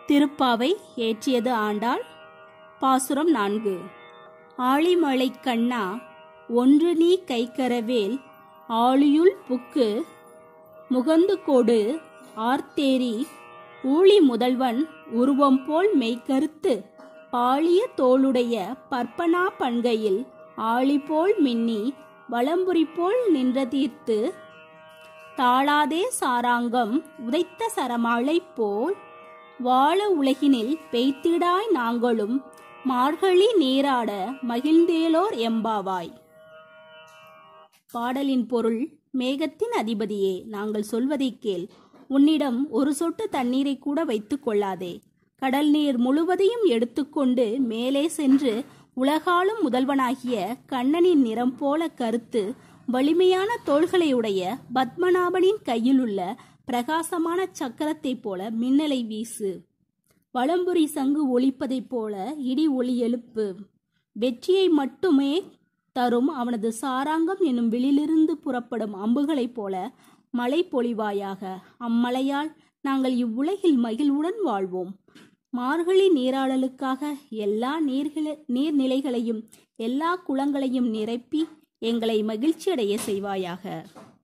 திருப்பாவை ஏற்றியது ஆண்டாள். பாசுரம் 4. ஆழிமழை கண்ணா ஒன்று நீ கைக்கரவேல் ஆழியுள் புக்கு முகந்து கொடு ஆர்த்தேரி ஊழி முதல்வன் உருவம் போல் மெய்கருத்து பாலிய தோளுடைய பற்பனா பண்கையில் ஆழி போல் மின்னி வலம்புரி போல் நின்ற தீர்த்து தாளாதே சாராங்கம் உதைத்த சரமாழை போல் வாழ உலகினில் பெய்த்திடாய் நாங்களும் மார்கழி நீராட மகிழ்ந்தேலோர் எம்பாவாய். பாடலின் பொருள்: மேகத்தின் அதிபதியே, நாங்கள் சொல்வதை கேள். உன்னிடம் ஒரு சொட்டு தண்ணீரை கூட வைத்துக் கொள்ளாதே. கடல் நீர் முழுவதையும் எடுத்துக்கொண்டு மேலே சென்று உலகாளும் முதல்வனாகிய கண்ணனின் நிறம் போல கருத்து வலிமையான தோள்களையுடைய பத்மநாபனின் கையிலுள்ள பிரகாசமான சக்கரத்தைப் போல மின்னலை வீசு. வலம்புரி சங்கு ஒலிப்பதைப் போல இடி ஒலி எழுப்பு. வெற்றியை மட்டுமே தரும் அவனது சாராங்கம் என்னும் விழிலிருந்து புறப்படும் அம்புகளைப் போல மழை பொழிவாயாக. அம்மழையால் நாங்கள் இவ்வுலகில் மகிழ்வுடன் வாழ்வோம். மார்கழி நீராடலுக்காக எல்லா நீர்நிலைகளையும் எல்லா குளங்களையும் நிரப்பி எங்களை மகிழ்ச்சியடைய செய்வாயாக.